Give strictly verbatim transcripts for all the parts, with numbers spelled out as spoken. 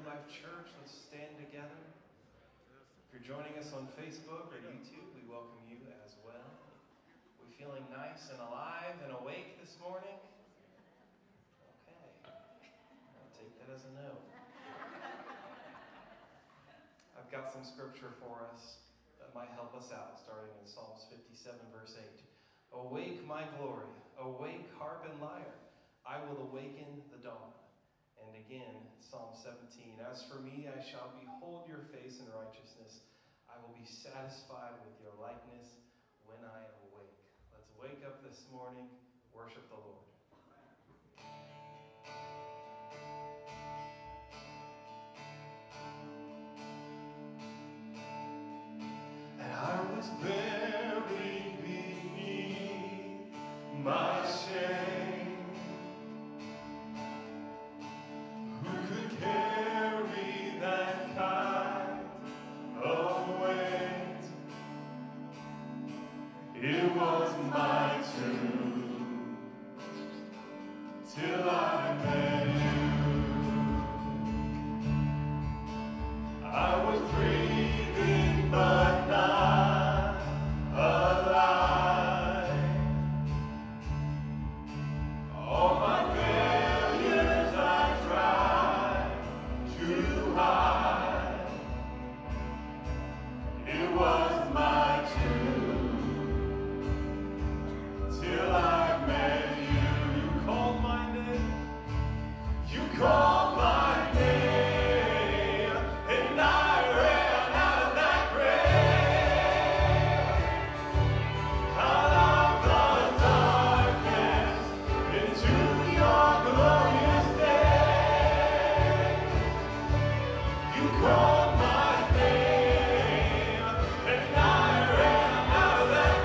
Life Church. Let's stand together. If you're joining us on Facebook or YouTube, we welcome you as well. We feeling nice and alive and awake this morning? Okay. I'll take that as a no. I've got some scripture for us that might help us out, starting in Psalms fifty-seven, verse eight. Awake, my glory, awake, harp and lyre, I will awaken the dawn. And again, Psalm seventeen, as for me, I shall behold your face in righteousness. I will be satisfied with your likeness when I awake. Let's wake up this morning, worship the Lord. And I was buried beneath my shame. Who could carry that kind of weight? It was my tomb till I met you. I was breathing but not alive. All my failures I tried to hide. It was my tomb till I met you. You called my name. You called my name, and I ran out of that grave, out of the darkness into your glorious day. You called my name, and I ran out of that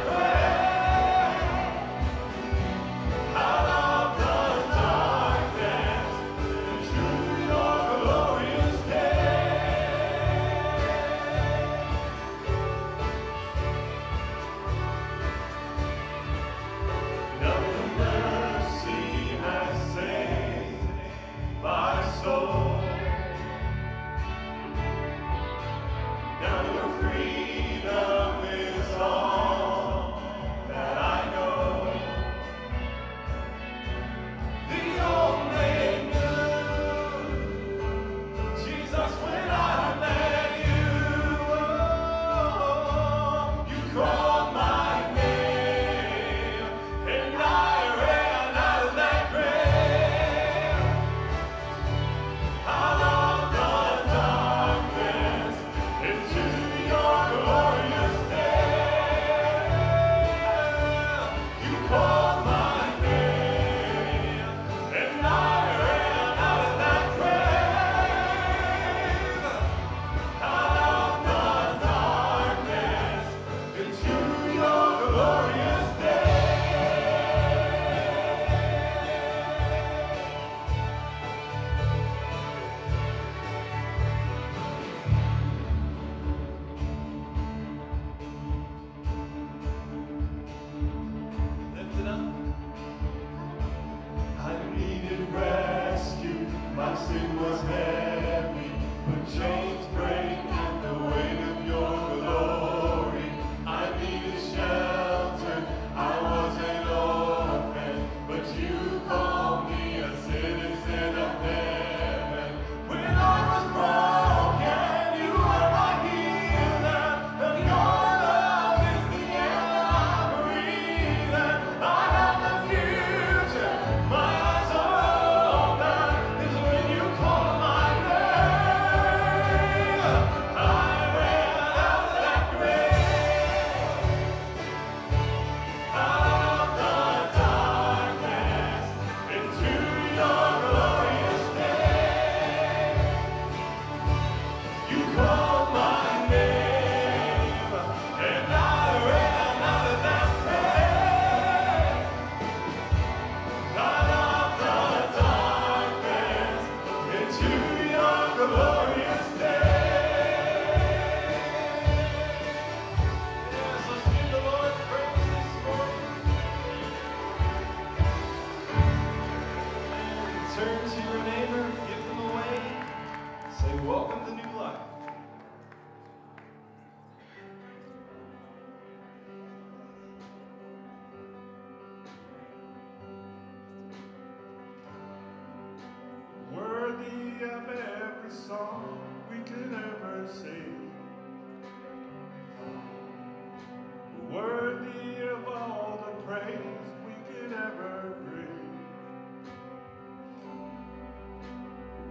grave, out of the darkness into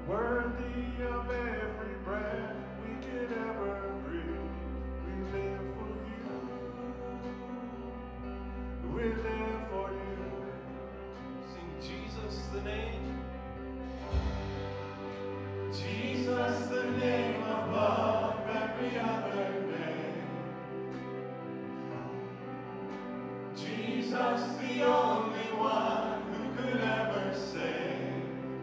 Worthy of every breath we could ever breathe. We live for you. We live for you. Sing Jesus the name. Jesus the name above every other name. Jesus the only one who could ever save.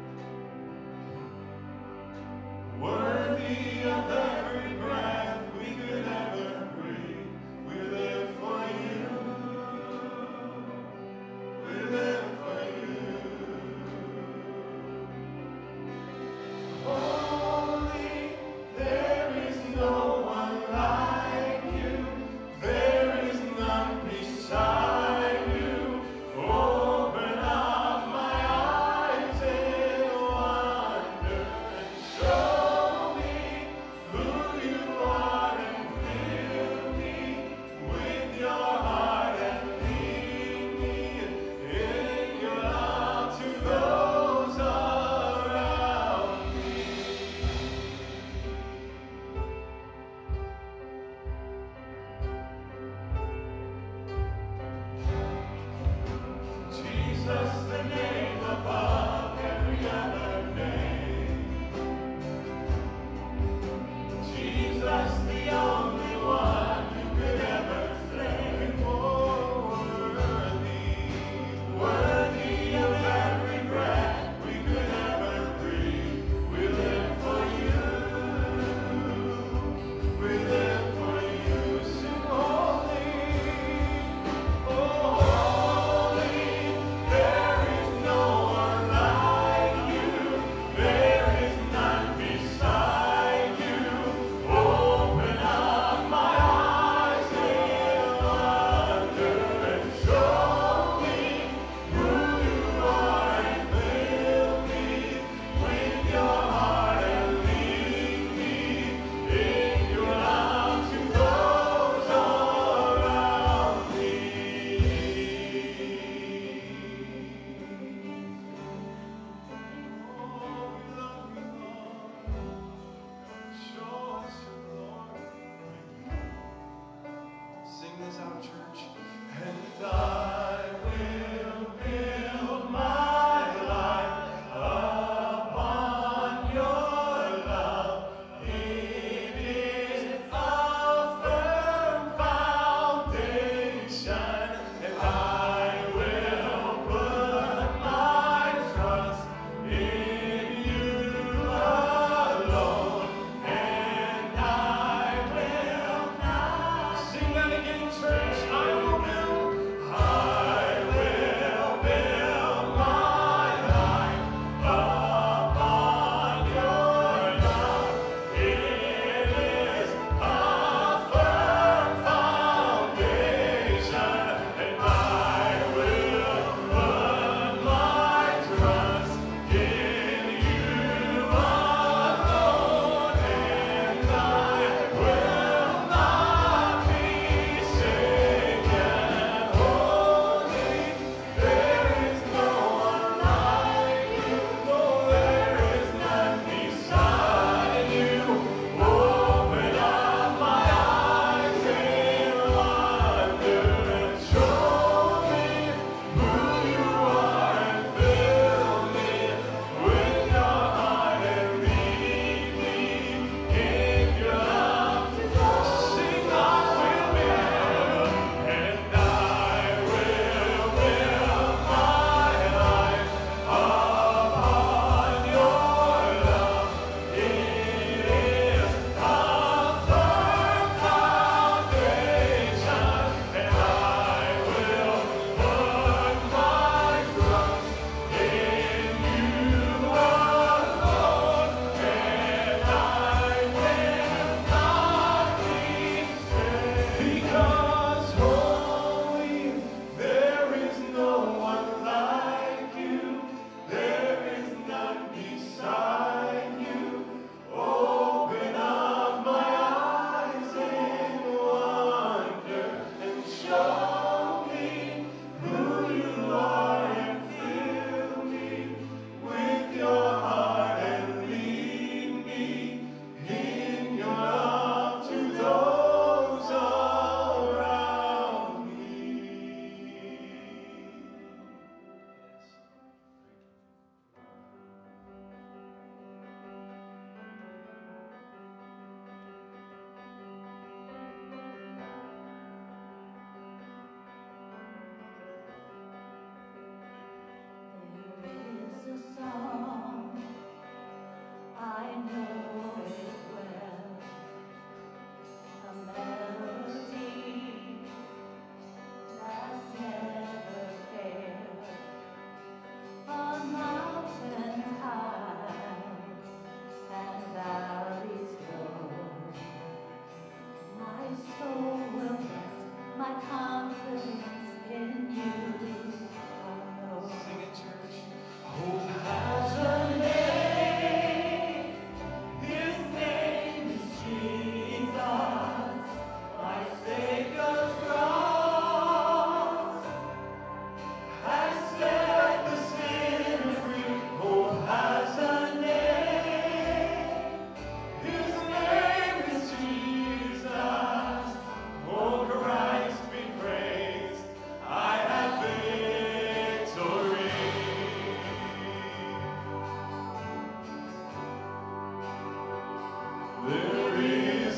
Worthy of every breath we could ever breathe. We live for you. We live for you.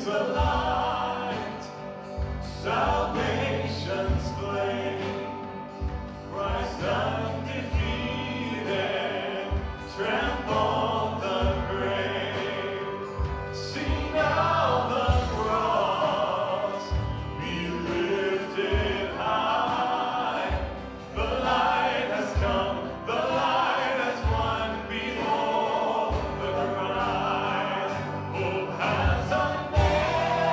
the light, salvation's flame. Christ undefeated, trampled the grave. See now the cross be lifted high. The light has come, the light has won. Behold the Christ. Hope has unveiled.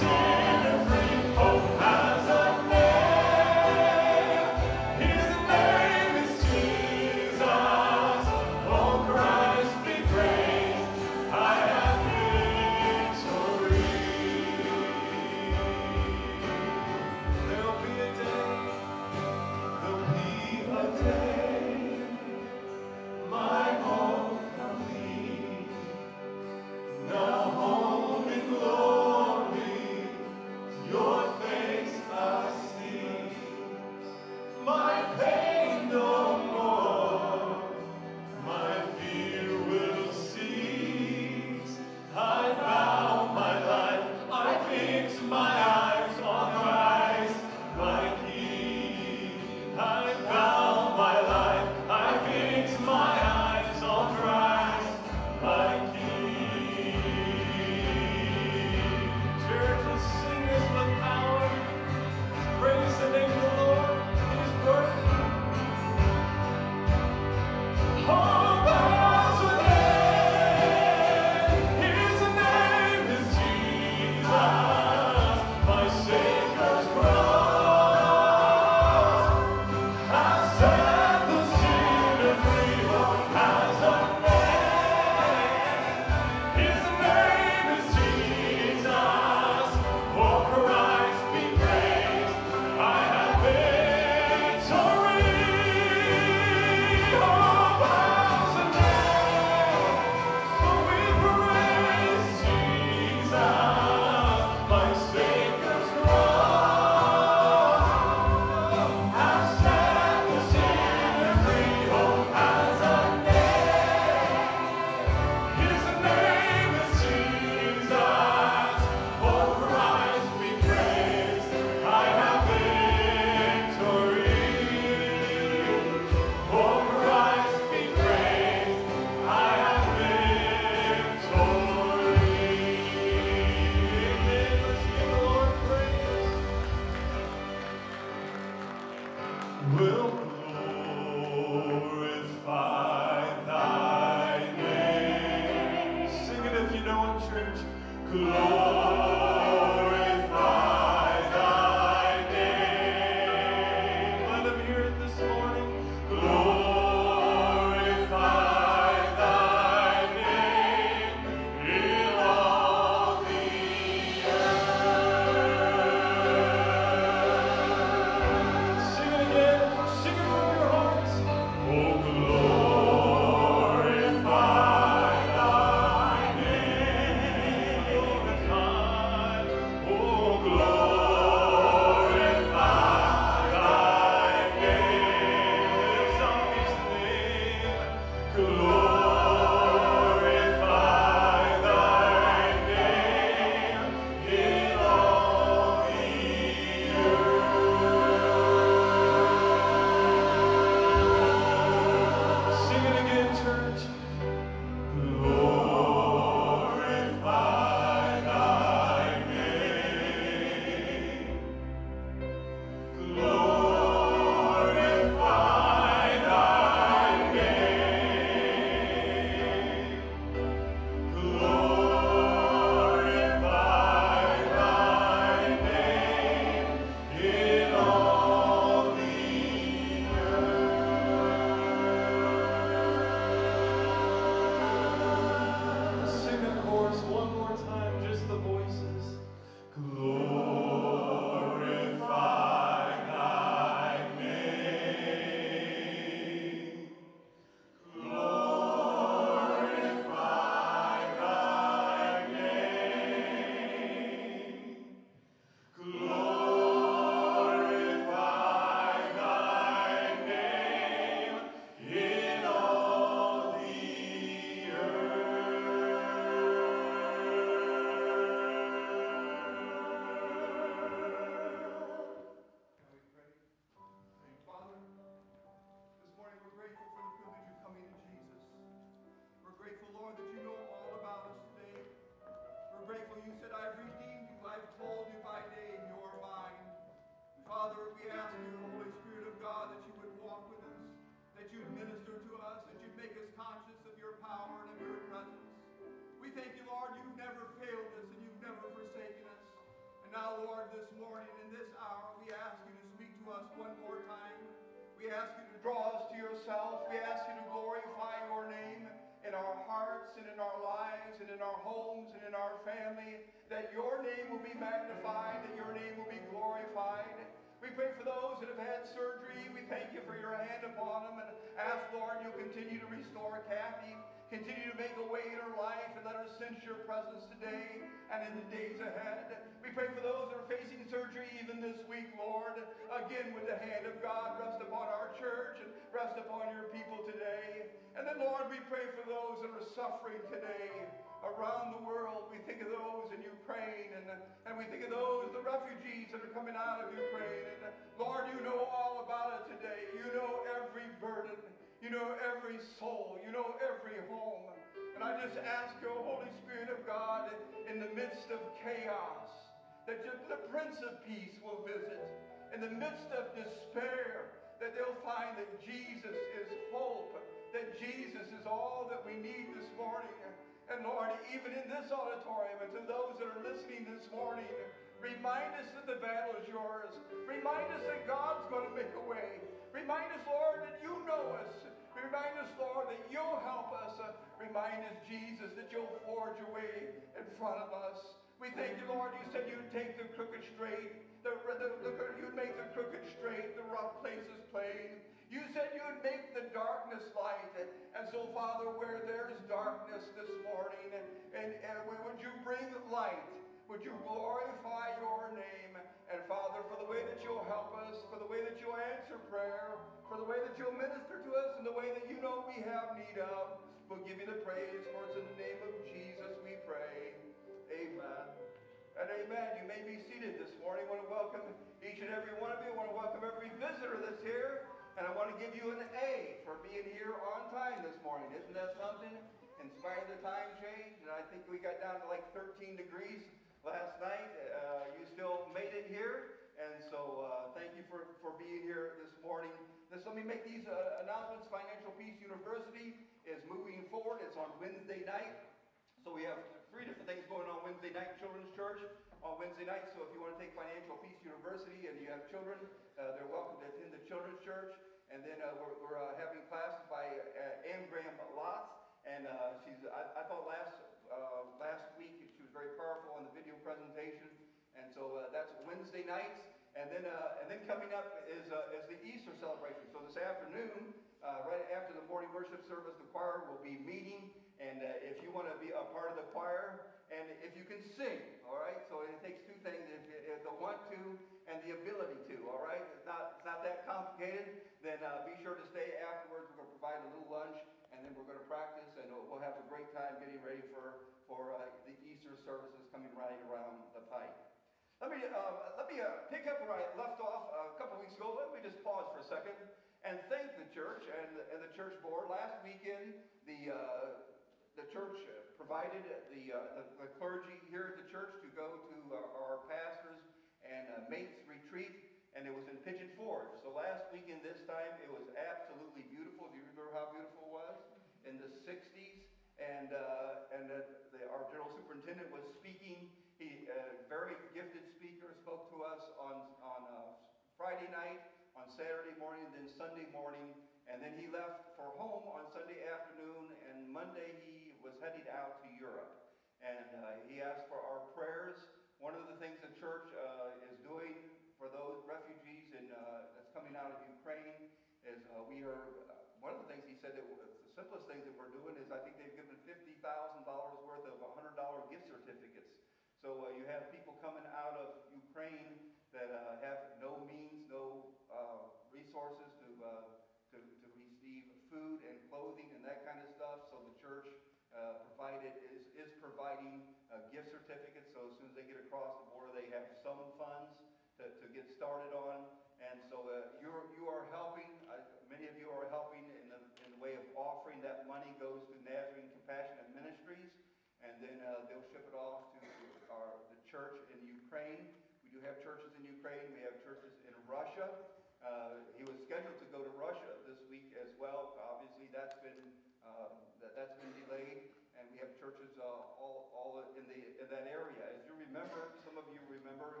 now, Lord, this morning, in this hour, we ask you to speak to us one more time. We ask you to draw us to yourself. We ask you to glorify your name in our hearts and in our lives and in our homes and in our family, that your name will be magnified, that your name will be glorified. We pray for those that have had surgery. We thank you for your hand upon them and ask, Lord, you'll continue to restore Kathy. Continue to make a way in her life and let her sense your presence today and in the days ahead. We pray for those that are facing surgery even this week, Lord. Again, with the hand of God, rest upon our church and rest upon your people today. And then, Lord, we pray for those that are suffering today around the world. We think of those in Ukraine, and, and we think of those, the refugees that are coming out of Ukraine. And Lord, you know all about it today. You know every burden. You know every soul. You know every home. And I just ask you, Holy Spirit of God, in the midst of chaos, that the Prince of Peace will visit. In the midst of despair, that they'll find that Jesus is hope, that Jesus is all that we need this morning. And Lord, even in this auditorium, and to those that are listening this morning, remind us that the battle is yours. Remind us that God's going to make a way. Remind us, Lord, that you know us. Remind us, Lord, that you'll help us. Uh, remind us, Jesus, that you'll forge a way in front of us. We thank you, Lord. You said you'd take the crooked straight. The, the, the, you'd make the crooked straight, the rough places plain. You said you'd make the darkness light. And so, Father, where there's darkness this morning, and, and would you bring light? Would you glorify your name? And Father, for the way that you'll help us, for the way that you'll answer prayer, for the way that you'll minister to us in the way that you know we have need of, we'll give you the praise. For it's in the name of Jesus we pray. Amen. And amen. You may be seated this morning. I want to welcome each and every one of you. I want to welcome every visitor that's here. And I want to give you an A for being here on time this morning. Isn't that something? In spite of the time change. And I think we got down to like thirteen degrees last night. Uh, you still made it here. And so uh, thank you for, for being here this morning. This, let me make these uh, announcements. Financial Peace University is moving forward. It's on Wednesday night. So we have three different things going on Wednesday night. Children's Church on Wednesday night. So if you want to take Financial Peace University and you have children, uh, they're welcome to attend the Children's Church. And then uh, we're, we're uh, having classes by uh, Ann Graham Lotz. And uh, she's, I, I thought last uh, last week she was very powerful in the video presentation. And so uh, that's Wednesday nights. And then uh, and then coming up is, uh, is the Easter celebration. So this afternoon, uh, right after the morning worship service, the choir will be meeting. And uh, if you want to be a part of the choir, and if you can sing, all right? So it takes two things, if, if the want to and the ability to, all right? It's not, it's not that complicated. Then uh, be sure to stay afterwards. We're going to provide a little lunch, and then we're going to practice, and we'll have a great time getting ready for, for uh, the Easter services coming right around the pike. Let me, uh, let me uh, pick up where I left off a couple weeks ago. Let me just pause for a second and thank the church and, and the church board. Last weekend, the, uh, the church provided the, uh, the, the clergy here at the church to go to uh, our pastors and uh, mates retreat, and it was in Pigeon Forge. So last weekend this time, it was absolutely beautiful. Do you remember how beautiful it was? In the sixties, and, uh, and uh, the, our general superintendent was speaking. He, a very gifted speaker, spoke to us on, on uh, Friday night, on Saturday morning, then Sunday morning, and then he left for home on Sunday afternoon, and Monday he was heading out to Europe. And uh, he asked for our prayers. One of the things the church uh, is doing for those refugees in, uh, that's coming out of Ukraine is uh, we are, uh, one of the things he said, that the simplest things that we're doing is I think they've given fifty thousand dollars worth of one hundred dollar gift certificates. So uh, you have people coming out of Ukraine that uh, have no means, no uh, resources to, uh, to, to receive food and clothing and that kind of stuff. So the church uh, provided is, is providing uh, gift certificates. So as soon as they get across the border, they have some funds to, to get started on. And so uh, you're, you are helping, uh, many of you are helping in the, in the way of offering. That money goes to Nazarene Compassionate Ministries, and then uh, they'll ship it off to our, the church in Ukraine. We do have churches in Ukraine. We have churches in Russia. Uh, he was scheduled to go to Russia this week as well. Obviously, that's been um, that, that's been delayed, and we have churches uh, all all in the in that area. As you remember, some of you remember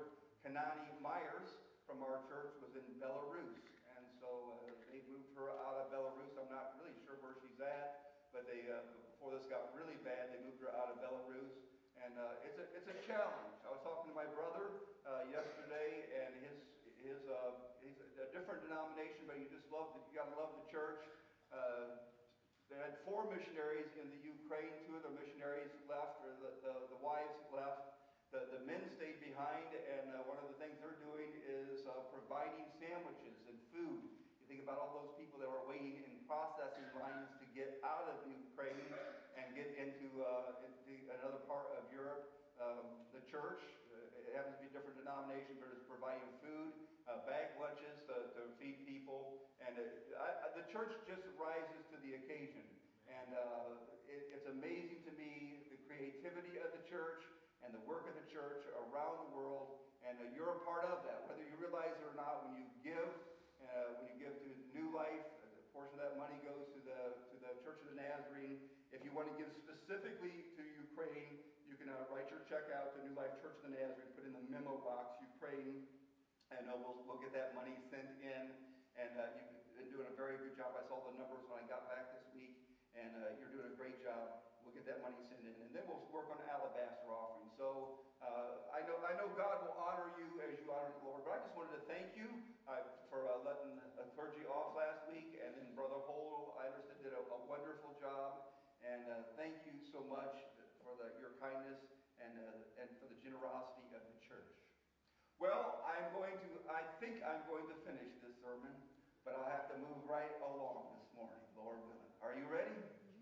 Kanani Myers from our church was in Belarus. And so uh, they moved her out of Belarus. I'm not really sure where she's at, but they uh, before this got really bad, they moved her out of Belarus. And uh, it's a it's a challenge. I was talking to my brother uh, yesterday, and his his uh, he's a different denomination, but you just love the, you got to love the church. Uh, they had four missionaries in the Ukraine. Two of the missionaries left, or the the, the wives left. The, the men stayed behind, and uh, one of the things they're doing is uh, providing sandwiches and food. You think about all those people that are waiting in processing lines to get out of Ukraine and get into, uh, into another part of Europe. Um, the church, uh, it happens to be a different denomination, but it's providing food, uh, bag lunches to, to feed people. And it, I, the church just rises to the occasion. And uh, it, it's amazing to me, the creativity of the church and the work of the church around the world, and uh, you're a part of that, whether you realize it or not. When you give, uh, when you give to New Life, a portion of that money goes to the to the Church of the Nazarene. If you want to give specifically to Ukraine, you can uh, write your check out to New Life Church of the Nazarene, put in the memo box Ukraine, and uh, we'll we'll get that money sent in. And uh, you've been doing a very good job. I saw the numbers when I got back this week, and uh, you're doing a great job. We'll get that money sent in, and then we'll work on alabaster offering. So uh, I know I know God will honor you as you honor the Lord. But I just wanted to thank you uh, for uh, letting a clergy off last week, and then Brother Hole, I understood, did a, a wonderful job. And uh, thank you so much for the, your kindness and uh, and for the generosity of the church. Well, I'm going to. I think I'm going to finish this sermon, but I'll have to move right along this morning, Lord willing. Are you ready?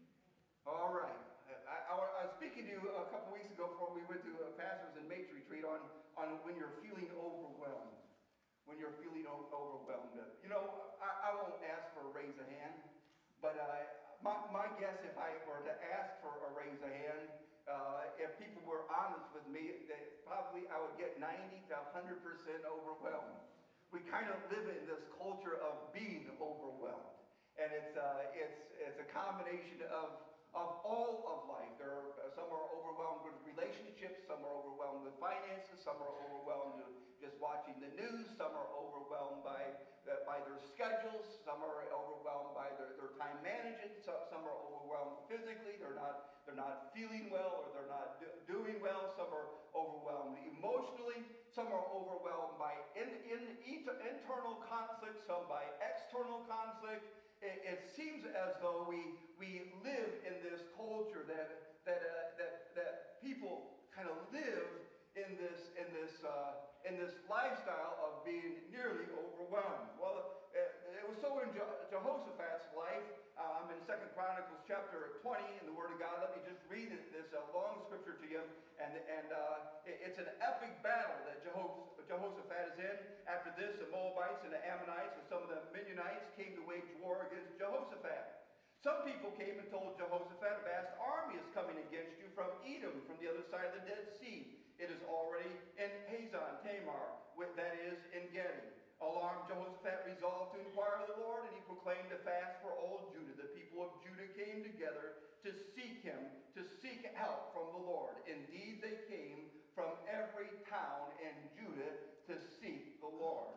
All right. I, I, I was speaking to you a couple weeks ago before we went to a pastor's and mates retreat on, on when you're feeling overwhelmed. When you're feeling overwhelmed. You know, I, I won't ask for a raise of hand, but uh, my, my guess, if I were to ask for a raise of hand, uh, if people were honest with me, they, probably I would get ninety to one hundred percent overwhelmed. We kind of live in this culture of being overwhelmed. And it's, uh, it's, it's a combination of Of all of life. There are, uh, some are overwhelmed with relationships, some are overwhelmed with finances, some are overwhelmed with just watching the news, some are overwhelmed by, uh, by their schedules, some are overwhelmed by their, their time management, so, some are overwhelmed physically, they're not, they're not feeling well, or they're not do, doing well, some are overwhelmed emotionally, some are overwhelmed by in, in, internal conflict, some by external conflict. It, it seems as though we we live in this culture that that uh, that that people kind of live in this in this uh, in this lifestyle of being nearly overwhelmed. Well, it, it was so in Je- Jehoshaphat's life. Uh, I'm in Second Chronicles chapter twenty in the Word of God. Let me just read this uh, long scripture to you, and and uh, it, it's an epic battle that Jeho- Jehoshaphat is in. After this, the Moabites and the Ammonites and some of the Mennonites came to wage war against Jehoshaphat. Some people came and told Jehoshaphat, a vast army is coming against you from Edom, from the other side of the Dead Sea. It is already in Hazon Tamar, that is, in Gedi. Alarmed, Jehoshaphat resolved to inquire of the Lord, and he proclaimed a fast for all Judah. The people of Judah came together to seek him, to seek help from the Lord. Indeed, they came from every town in Judah to seek the Lord.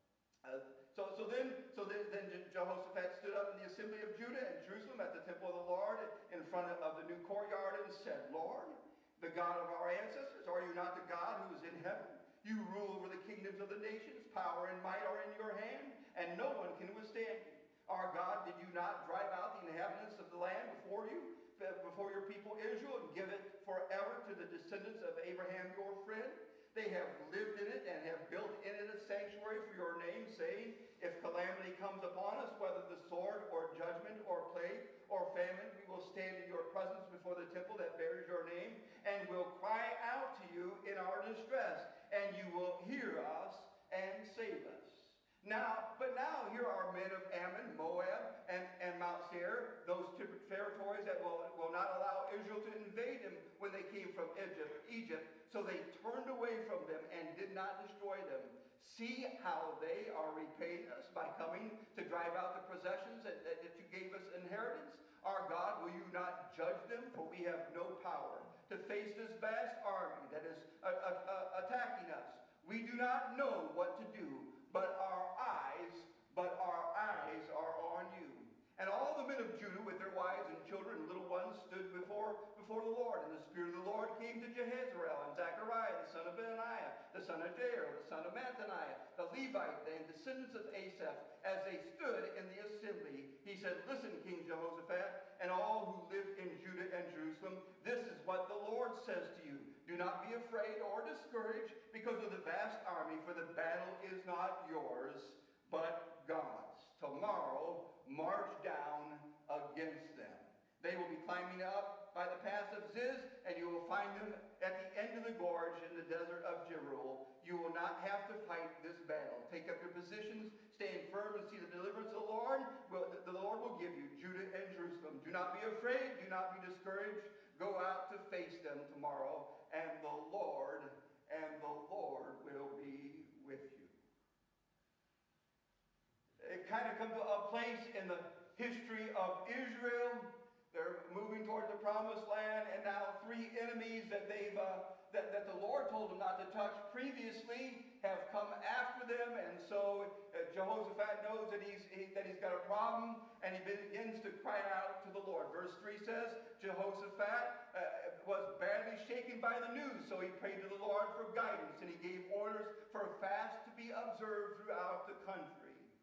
Uh, so, so then, so then, then Jehoshaphat stood up in the assembly of Judah and Jerusalem at the temple of the Lord in front of the new courtyard and said, Lord, the God of our ancestors, are you not the God who is in heaven? You rule over the kingdoms of the nations. Power and might are in your hand, and no one can withstand you. Our God, did you not drive out the inhabitants of the land before you, before your people Israel, and give it forever to the descendants of Abraham your friend? They have lived in it and have built in it a sanctuary for your name, saying, if calamity comes upon us, whether the sword or judgment or plague or famine, we will stand in your presence before the temple that bears your name, and will cry out to you in our distress, and you will hear us and save us. Now, but now here are men of Ammon, Moab, and, and Mount Seir, those territories that will, will not allow Israel to invade them when they came from Egypt, Egypt. So they turned away from them and did not destroy them. See how they are repaying us by coming to drive out the possessions that, that, that you gave us inheritance. Our God, will you not judge them? For we have no power to face this vast army that is uh, uh, uh, attacking us. We do not know what to do, but our eyes, but our eyes are on you. And all the men of Judah with their wives and children and little ones stood before, before the Lord. And the Spirit of the Lord came to Jehaziel and Zechariah, the son of Benaiah, the son of Jair, the son of Mattaniah, the Levite, and descendants of Asaph, as they stood in the assembly. He said, Listen, King Jehoshaphat, and all who live in Judah and Jerusalem, this is what the Lord says to you. Do not be afraid or discouraged because of the vast army, for the battle is not yours, but God's. Tomorrow, march down against them. They will be climbing up by the pass of Ziz, and you will find them at the end of the gorge in the desert of Jeruel. You will not have to fight this battle. Take up your positions, stand firm, and see the deliverance of the Lord. Will, the Lord will give you Judah and Jerusalem. Do not be afraid. Do not be discouraged. Go out to face them tomorrow, and the Lord, and the Lord will be with you. It kind of comes to a place in the history of Israel. They're moving toward the promised land, and now three enemies that they've uh, that, that the Lord told them not to touch previously have come after them, and so uh, Jehoshaphat knows that he's he, that he's got a problem, and he begins to cry out to the Lord. Verse three says, Jehoshaphat uh, was badly shaken by the news, so he prayed to the Lord for guidance, and he gave orders for a fast to be observed throughout the country.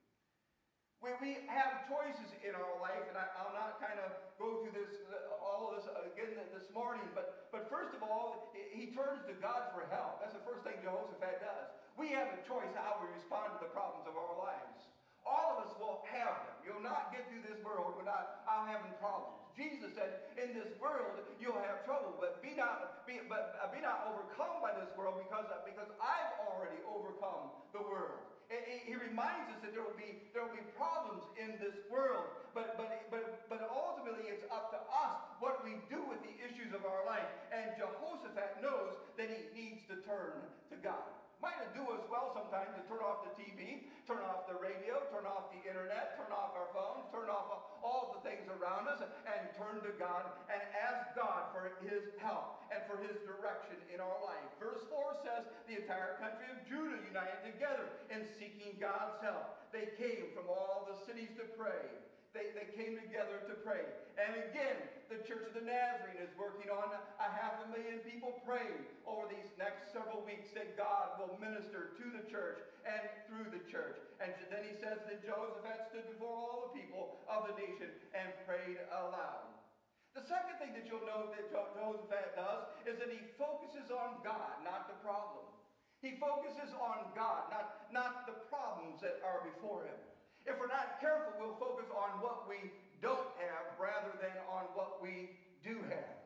Where we have choices in our life, and I, I'll not kind of go through this, uh, all of this again this morning, but, but first of all, he turns to God for help. That's the first thing Jehoshaphat does. We have a choice how we respond to the problems of our lives. All of us will have them. You'll not get through this world without having problems. Jesus said, in this world you'll have trouble, but be not, be, but, uh, be not overcome by this world, because, uh, because I've already overcome the world. He reminds us that there will be there will be problems in this world, but but but but ultimately it's up to us what we do with the issues of our life. And Jehoshaphat knows that he needs to turn to God. Might it do us well sometimes to turn off the T V, turn off the radio, turn off the internet, turn off our phones, turn off all the things around us, and turn to God and ask God for his help and for his direction in our life. Verse four says, the entire country of Judah united together in seeking God's help. They came from all the cities to pray. They, they came together to pray. And again, the Church of the Nazarene is working on a half a million people praying over these next several weeks that God will minister to the church and through the church. And then he says that Jehoshaphat stood before all the people of the nation and prayed aloud. The second thing that you'll note that Jehoshaphat does is that he focuses on God, not the problem. He focuses on God, not, not the problems that are before him. If we're not careful, we'll focus on what we don't have rather than on what we do have.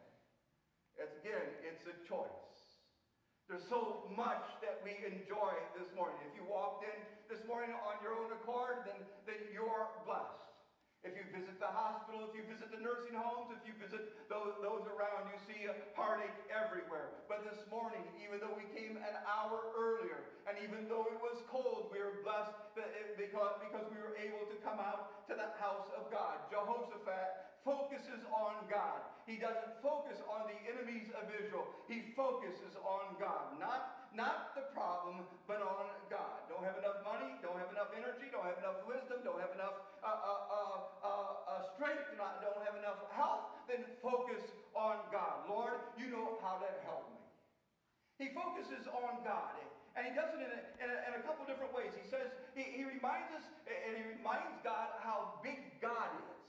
It's, again, it's a choice. There's so much that we enjoy this morning. If you walked in this morning on your own accord, then, then you're blessed. If you visit the hospital, if you visit the nursing homes, if you visit those, those around, you see a heartache everywhere. But this morning, even though we came an hour earlier, and even though it was cold, we were blessed because, because we were able to come out to the house of God. Jehoshaphat focuses on God. He doesn't focus on the enemies of Israel. He focuses on God. Not, not the problem, but on God. Don't have enough money, don't have enough energy, don't have enough wisdom, don't have enough uh, uh, uh, uh, uh, strength, not, don't have enough health, then focus on God. Lord, you know how to help me. He focuses on God. And he does it in a, in a, in a couple different ways. He says, he, he reminds us, and he reminds God how big God is.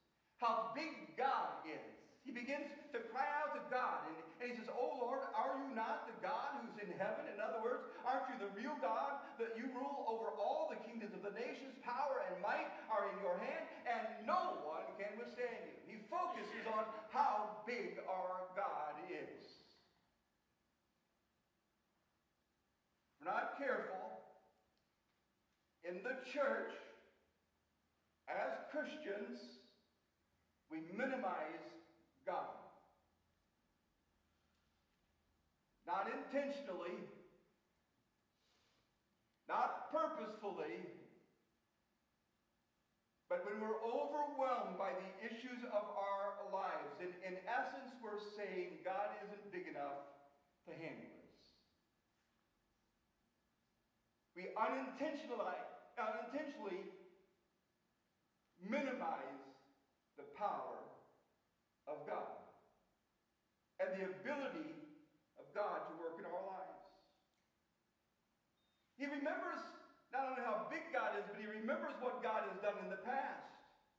How big God is. He begins to cry out to God. And, and he says, oh Lord, are you not the God who's in heaven? In other words, aren't you the real God? That you rule over all the kingdoms of the nations. Power and might are in your hand, and no one can withstand you. He focuses on how big our God is. If we're not careful, in the church, as Christians, we minimize God. Not intentionally, not purposefully, but when we're overwhelmed by the issues of our lives, in, in essence, we're saying God isn't big enough to handle us. we unintentionally, unintentionally minimize the power of God and the ability of God to work in our lives. He remembers not only how big God is, but he remembers what God has done in the past.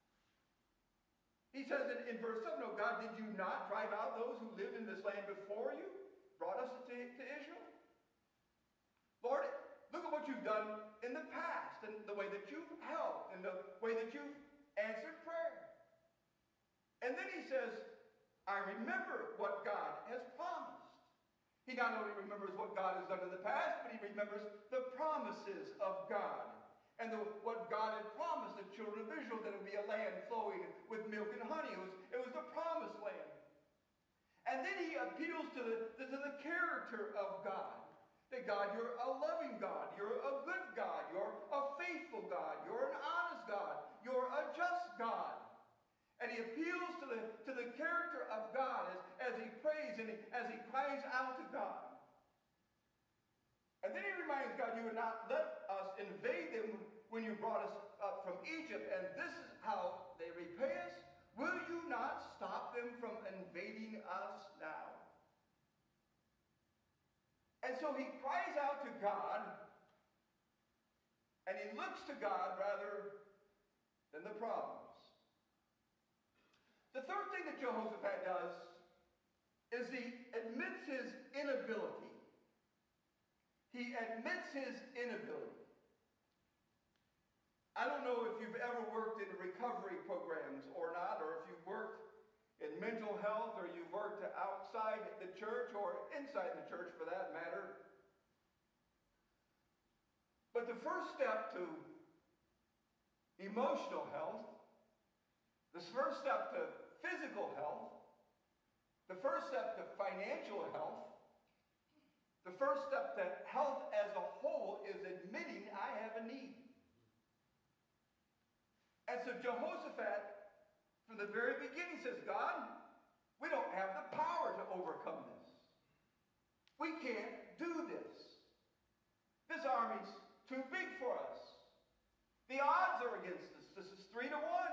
He says in, in verse seven, "Oh God, did you not drive out those who lived in this land before you, brought us to, to Israel? Lord, look at what you've done in the past, and the way that you've helped, and the way that you've answered prayer." And then he says, "I remember what God has promised." He not only remembers what God has done in the past, but he remembers the promises of God. And the, what God had promised the children of Israel, that it would be a land flowing with milk and honey. It was, it was the promised land. And then he appeals to the, to the character of God. That God, you're a loving God. You're a good God. You're a faithful God. You're an honest God. You're a just God. And he appeals to the, to the character of God as, as he prays and he, as he cries out to God. And then he reminds God, "You would not let us invade them when you brought us up from Egypt, and this is how they repay us. Will you not stop them from invading us now?" And so he cries out to God, and he looks to God rather than the problems. The third thing that Jehoshaphat does is he admits his inability. He admits his inability. I don't know if you've ever worked in recovery programs or not, or if you've worked in mental health, or you've worked outside the church or inside the church for that matter. But the first step to emotional health, the first step to physical health, the first step to financial health, the first step to health as a whole is admitting I have a need. And so Jehoshaphat, from the very beginning, says, "God, we don't have the power to overcome this. We can't do this. This army's too big for us. The odds are against us. This is three to one."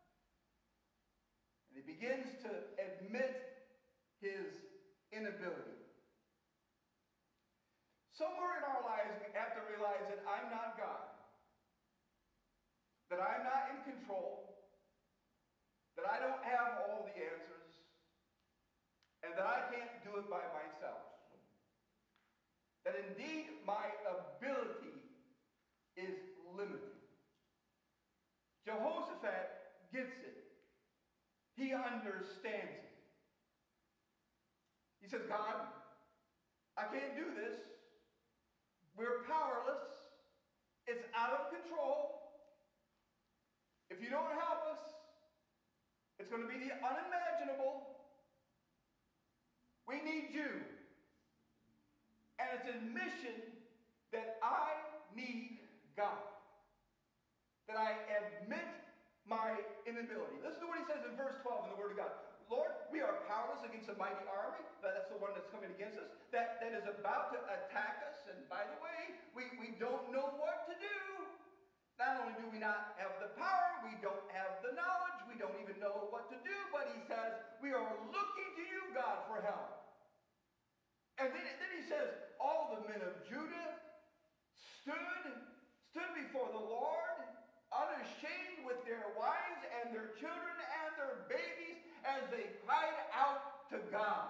And he begins to admit his inability. Somewhere in our lives, we have to realize that I'm not God, that I'm not in control, that I don't have all the answers, and that I can't do it by myself. That indeed my ability is limited. Jehoshaphat gets it. He understands it. He says, "God, I can't do this. We're powerless. It's out of control. If you don't help us, it's going to be the unimaginable. We need you." And it's an admission that I need God. That I admit my inability. Listen to what he says in verse twelve in the Word of God. "Lord, we are powerless against a mighty army." That's the one that's coming against us. That, that is about to attack us. And by the way, we, we don't know what to do. Not only do we not have the power, we don't have the knowledge, we don't even know what to do, but he says, we are looking to you, God, for help. And then, then he says, all the men of Judah stood, stood before the Lord, unashamed with their wives and their children and their babies as they cried out to God.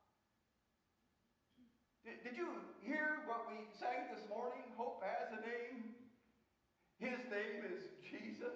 Did, did you hear what we sang this morning? Hope has a name. His name is Jesus.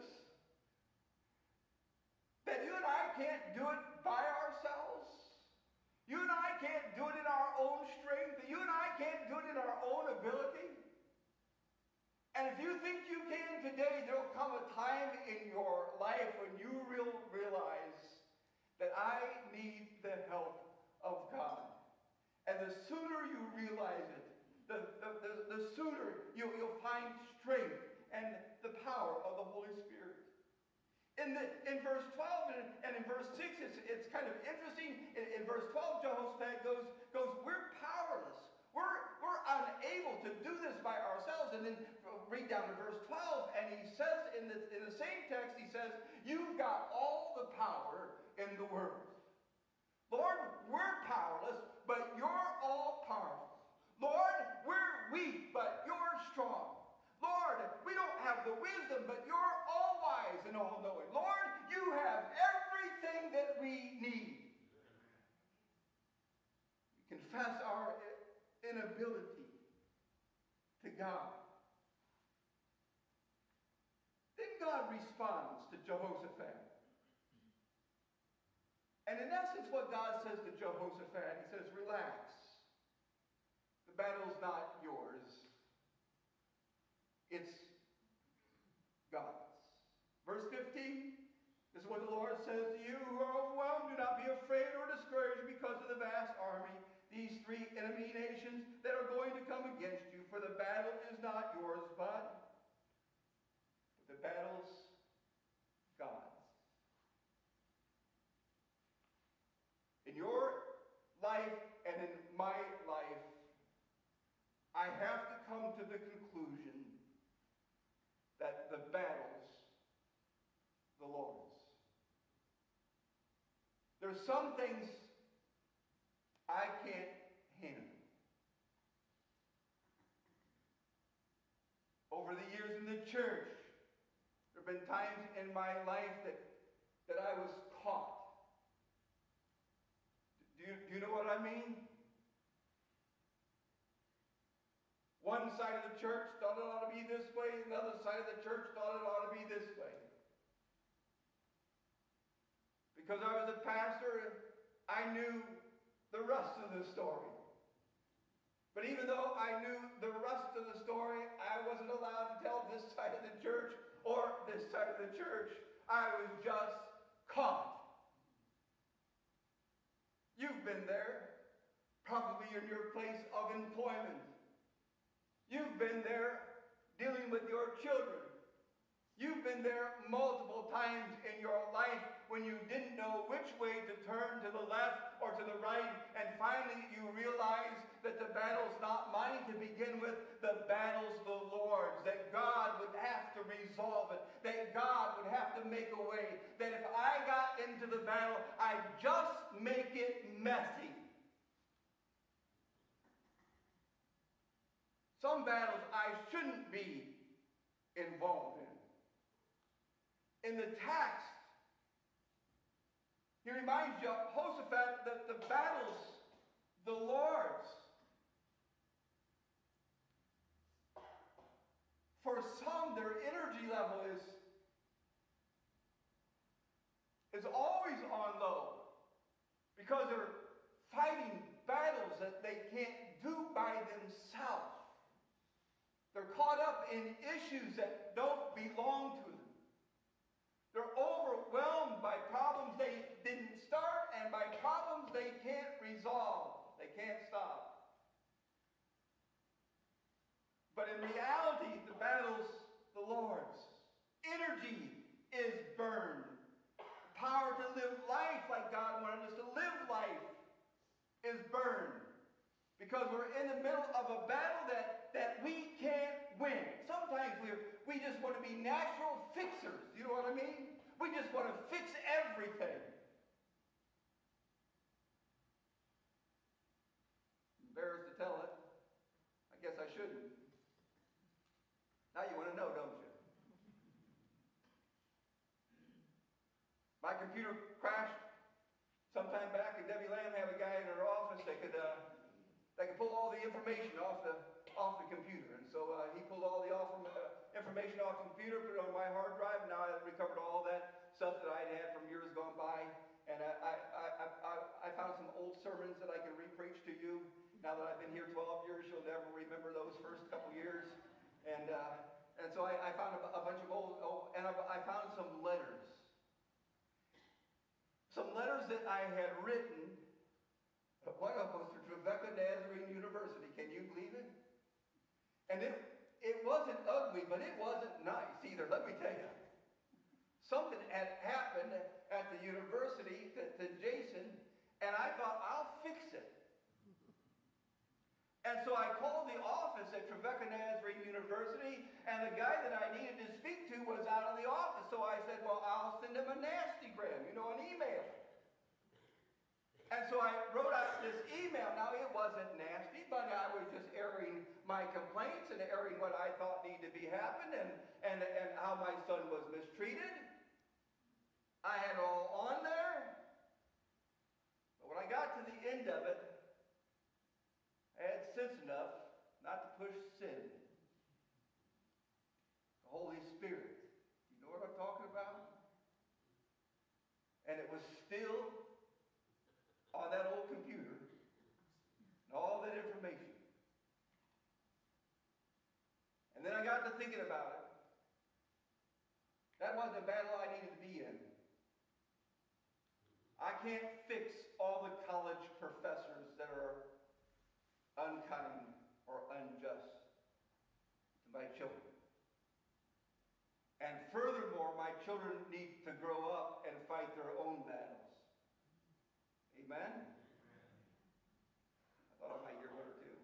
That you and I can't do it by ourselves. You and I can't do it in our own strength. You and I can't do it in our own ability. And if you think you can today, there will come a time in your life when you will realize that I need the help of God. And the sooner you realize it, the, the, the, the sooner you'll, you'll find strength and the power of the Holy Spirit. In, the, in verse twelve and, and in verse six, it's, it's kind of interesting. In, in verse twelve, Jehoshaphat goes, goes, we're powerless. We're, we're unable to do this by ourselves. And and then read down to verse twelve, and he says in the, in the same text, he says, you've got all the power in the world. Lord, we're powerless, but you're all powerful. Lord, we're weak, but you're strong. Lord, we don't have the wisdom, but you're all wise and all knowing. Lord, you have everything that we need. We confess our inability to God. Then God responds to Jehoshaphat. And in essence, what God says to Jehoshaphat, he says, relax. The battle's not yours. It's God's. Verse fifteen, this is what the Lord says to you who are overwhelmed. Do not be afraid or discouraged because of the vast army, these three enemy nations that are going to come against you. For the battle is not yours, but, but the battle's God's. In your life and in my life, I have to come to the conclusion that the battle's the Lord's. There's some things I can't handle. Over the years in the church, there have been times in my life that, that I was caught. Do you, do you know what I mean? One side of the church thought it ought to be this way, another side of the church thought it ought to be this way. Because I was a pastor, I knew the rest of the story. But even though I knew the rest of the story, I wasn't allowed to tell this side of the church or this side of the church. I was just caught. You've been there, probably in your place of employment. You've been there dealing with your children. You've been there multiple times in your life when you didn't know which way to turn, to the left or to the right, and finally you realize that the battle's not mine to begin with, the battle's the Lord's, that God would have to resolve it, that God would have to make a way, that if I got into the battle, I'd just make it messy. Some battles I shouldn't be involved in. In the text, he reminds Jehoshaphat that the battle's the Lord's. For some, their energy level is, is always on low because they're fighting battles that they can't do by themselves. They're caught up in issues that don't belong to them. They're overwhelmed by problems they didn't start and by problems they can't resolve. They can't stop. But in reality, the battle's the Lord's. Energy is burned. The power to live life like God wanted us to live life is burned. Because we're in the middle of a battle that, that we can't win. Sometimes we we just want to be natural fixers. You know what I mean? We just want to fix everything. Embarrassed to tell it. I guess I shouldn't. Now you want to know, don't you? My computer crashed sometime back, and Debbie Lamb had a guy in her office that could uh, that could pull all the information off the off the computer. And so uh, he pulled all the off, uh, information off the computer, put it on my hard drive, and now I recovered all that stuff that I'd had from years gone by. And I, I, I, I, I found some old sermons that I can re-preach to you. Now that I've been here twelve years, you'll never remember those first couple years. And uh, and so I, I found a, a bunch of old, oh, and I, I found some letters. Some letters that I had written. One of them was to Nazarene University. Can you believe it? And it, it wasn't ugly, but it wasn't nice either, let me tell you. Something had happened at the university to, to Jason, and I thought, I'll fix it. And so I called the office at Trevecca Nazarene University, and the guy that I needed to speak to was out of the office. So I said, well, I'll send him a nastygram, you know, an email. And so I wrote out this email. Now, it wasn't nasty, but I was just airing my complaints and airing what I thought needed to be happened and, and, and how my son was mistreated. I had it all on there. But when I got to the end of it, I had sense enough not to push sin. The Holy Spirit. You know what I'm talking about? And it was still on that old computer and all that information. And then I got to thinking about it. That wasn't a battle I needed to be in. I can't fix all the college professors that are unkind or unjust to my children. And furthermore, my children need to grow up and fight their own battles. Amen? I thought I might hear one or two.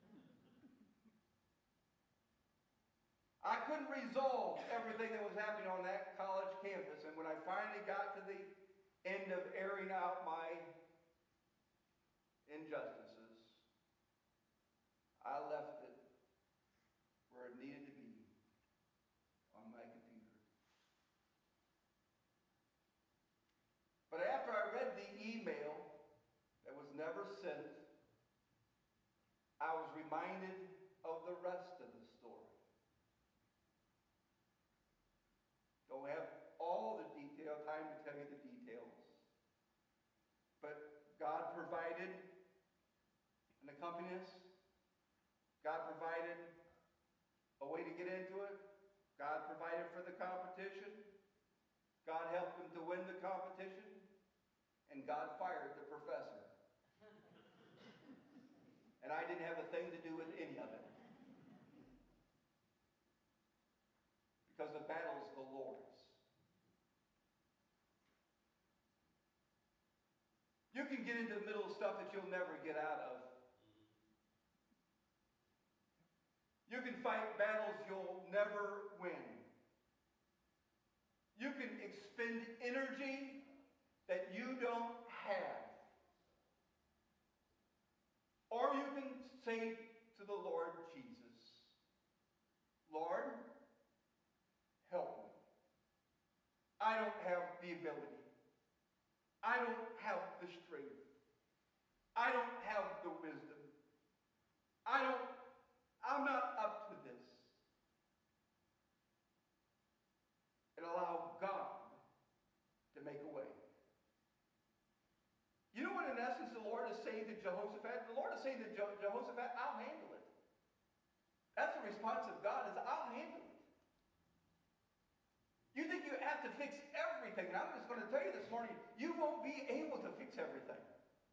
I couldn't resolve everything that was happening on that college campus, and when I finally got to the end of airing out my injustices, I left it where it needed to be, on my computer. But after I read the email that was never sent, I was reminded of the rest of the story. Don't have all the detail, time to tell you the details. But God provided an accompanist. God provided a way to get into it. God provided for the competition. God helped them to win the competition. And God fired the professor. And I didn't have a thing to do with any of it. Because the battle's the Lord's. You can get into the middle of stuff that you'll never get out of. You can fight battles you'll never win. You can expend energy that you don't have. Or you can say to the Lord Jesus, Lord, help me. I don't have the ability. I don't have the strength. I don't have the wisdom. I don't I'm not up to this. And allow God to make a way. You know what in essence the Lord is saying to Jehoshaphat? The Lord is saying to Je- Jehoshaphat, I'll handle it. That's the response of God, is I'll handle it. You think you have to fix everything. And I'm just going to tell you this morning, you won't be able to fix everything.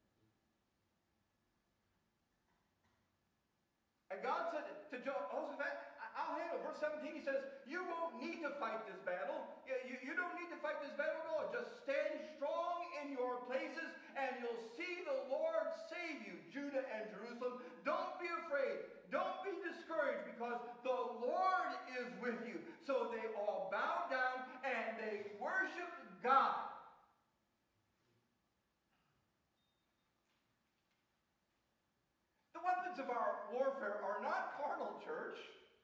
And God said to Jehoshaphat, I'll handle. Verse seventeen, he says, you won't need to fight this battle. You, you, you don't need to fight this battle at all. Just stand strong in your places and you'll see the Lord save you, Judah and Jerusalem. Don't be afraid. Don't be discouraged because the Lord is with you. So they all bowed down and they worshiped God. The weapons of our warfare are not carnal, church.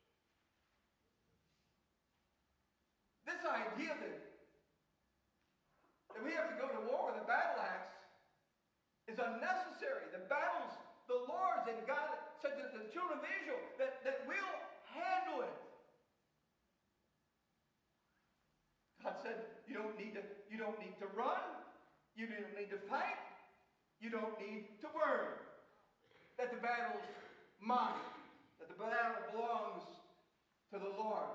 This idea that, that we have to go to war with a battle axe is unnecessary. The battle's the Lord's, and God said to the children of Israel that, that we'll handle it. God said, you don't need to, you don't need to run, you don't need to fight, you don't need to worry. That the battle's mine, that the battle belongs to the Lord.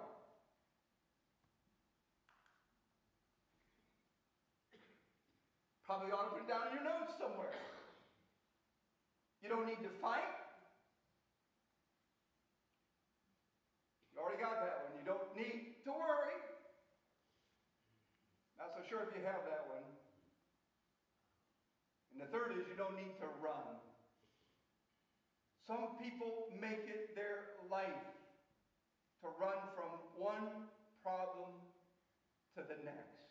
Probably ought to put it down in your notes somewhere. You don't need to fight. You already got that one. You don't need to worry. Not so sure if you have that one. And the third is you don't need to run. Some people make it their life to run from one problem to the next.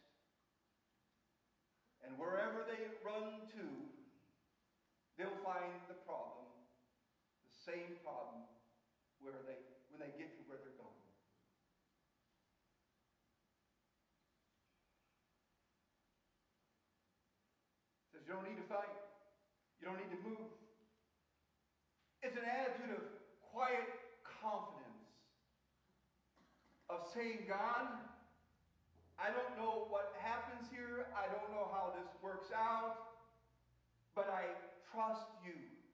And wherever they run to, they'll find the problem, the same problem, where they when they get to where they're going. It says you don't need to fight. You don't need to move. It's an attitude of quiet confidence, of saying, God, I don't know what happens here. I don't know how this works out, but I trust you.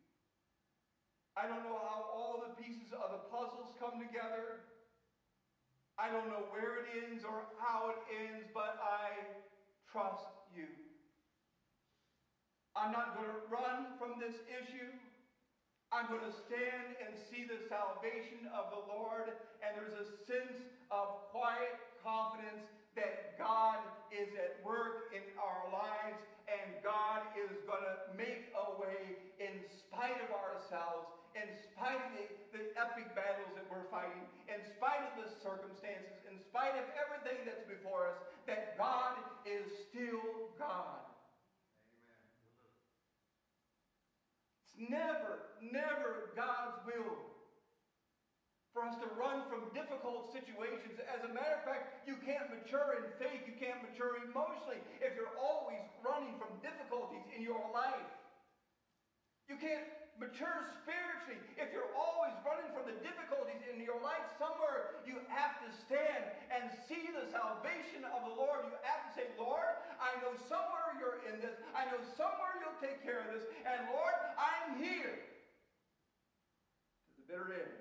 I don't know how all the pieces of the puzzles come together. I don't know where it ends or how it ends, but I trust you. I'm not going to run from this issue. I'm going to stand and see the salvation of the Lord, and there's a sense of quiet confidence that God is at work in our lives, and God is going to make a way in spite of ourselves, in spite of the, the epic battles that we're fighting, in spite of the circumstances, in spite of everything that's before us, that God is still God. Never, never God's will for us to run from difficult situations. As a matter of fact, you can't mature in faith, you can't mature emotionally if you're always running from difficulties in your life. You can't mature spiritually if you're always running from the difficulties in your life. Somewhere you have to stand and see the salvation of the Lord. You have to say, Lord, I know somewhere you're in this. I know somewhere you'll take care of this. And Lord, I'm here to the bitter end.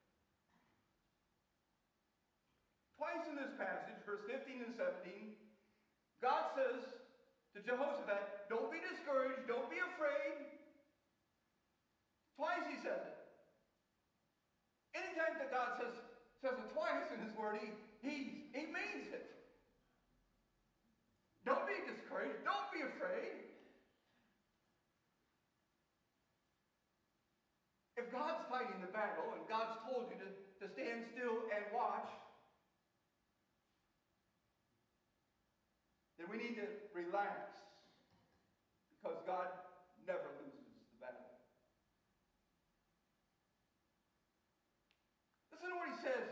Twice in this passage, verse fifteen and seventeen, God says to Jehoshaphat, don't be discouraged, don't be afraid. Twice he says it. Anytime that God says, says it twice in his word, he, he, he means it. Don't be discouraged. Don't be afraid. If God's fighting the battle and God's told you to, to stand still and watch, then we need to relax, because God never loses the battle. Listen to what he says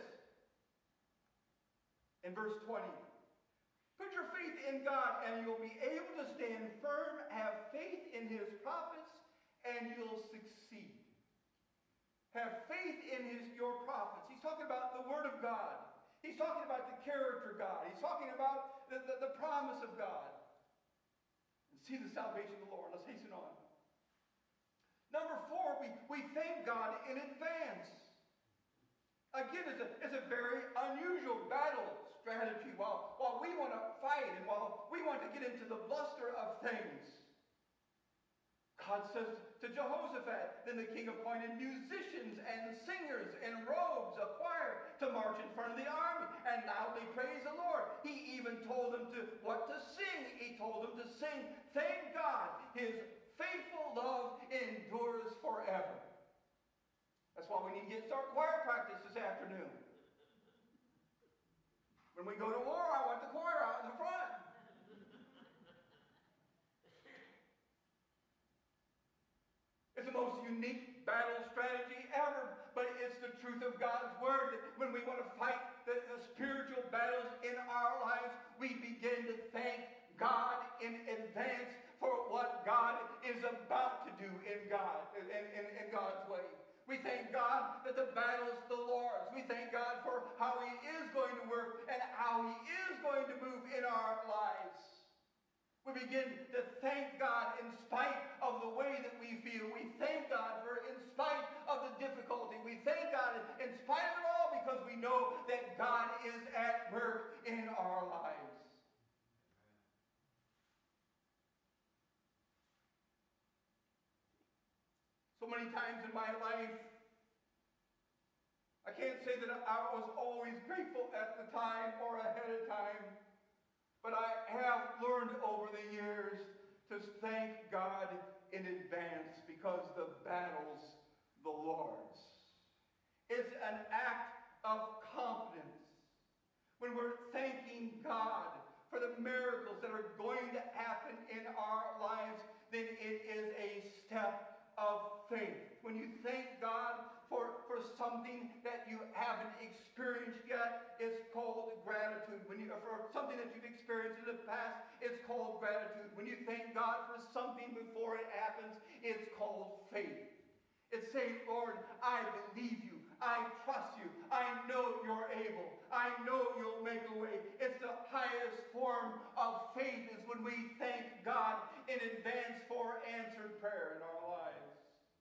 in verse twenty. Put your faith in God and you'll be able to stand firm. Have faith in his prophets and you'll succeed. Have faith in his your prophets. He's talking about the word of God. He's talking about the character of God. He's talking about the, the, the promise of God. And see the salvation of the Lord. Let's hasten on. Number four, we, we thank God in advance. Again, it's a, it's a very unusual battle strategy. While, while we want to fight and while we want to get into the bluster of things, God says to Jehoshaphat, then the king appointed musicians and singers in robes, a choir, to march in front of the army and loudly praise the Lord. He even told them to what to sing. He told them to sing, thank God, his faithful love endures forever. That's why we need to get start choir practice this afternoon. When we go to war, I want the choir out in the front. It's the most unique battle strategy ever, but it's the truth of God's word that when we want to fight the, the spiritual battles in our lives, we begin to thank God in advance for what God is about to do in God, in, in, in God's way. We thank God that the battle is the Lord's. We thank God for how he is going to work and how he is going to move in our lives. We begin to thank God in spite of the way that we feel. We thank God for in spite of the difficulty. We thank God in spite of it all because we know that God is at work in our lives. So many times in my life, I can't say that I was always grateful at the time or ahead of time, but I have learned over the years to thank God in advance because the battles the Lord's. It's an act of confidence. When we're thanking God for the miracles that are going to happen in our lives, then it is a step of faith. When you thank God for, for something that you haven't experienced yet, it's called gratitude. When you, for something that you've experienced in the past, it's called gratitude. When you thank God for something before it happens, it's called faith. It's saying, Lord, I believe you. I trust you. I know you're able. I know you'll make a way. It's the highest form of faith is when we thank God in advance for answered prayer in our lives.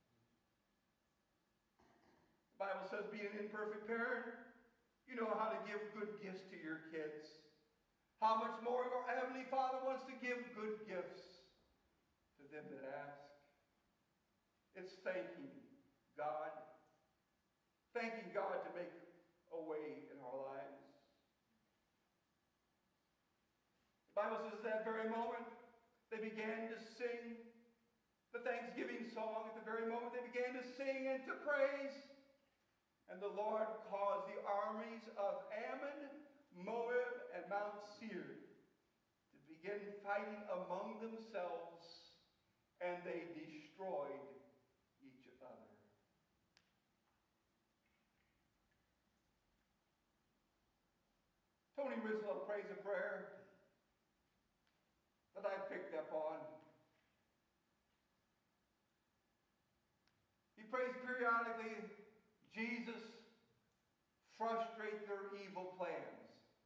The Bible says, be an imperfect parent. You know how to give good gifts to your kids. How much more your Heavenly Father wants to give good gifts to them that ask. It's thanking God. Thanking God to make a way in our lives. The Bible says at that very moment, they began to sing the Thanksgiving song. At the very moment, they began to sing and to praise. And the Lord caused the armies of Ammon, Moab, and Mount Seir to begin fighting among themselves, and they destroyed each other. Tony Rislow prays a prayer that I picked up on. He prays periodically, Jesus, frustrate their evil plans.